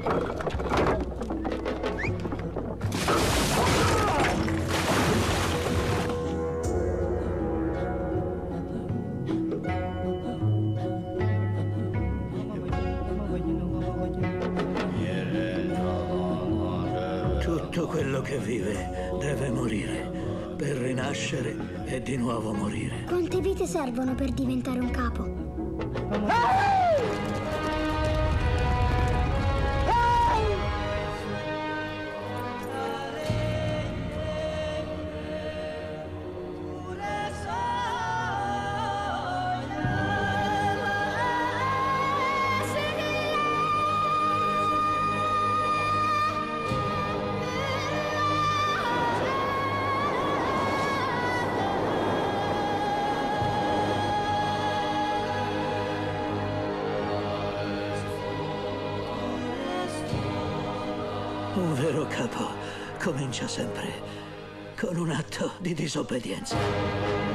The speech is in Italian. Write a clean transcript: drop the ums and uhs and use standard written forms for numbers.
Tutto quello che vive deve morire per rinascere e di nuovo morire. Quante vite servono per diventare un capo? Un vero capo comincia sempre con un atto di disobbedienza.